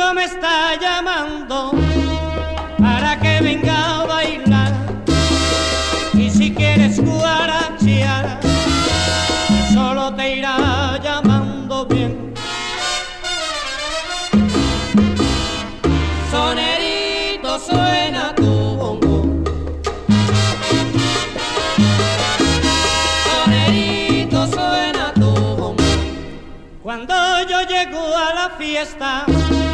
bongo me está llamando para que venga a bailar. Y si quieres guarachear, solo te irá llamando bien. Sonerito, suena tu bongo. Sonerito, suena tu bongo. Cuando yo llego a la fiesta,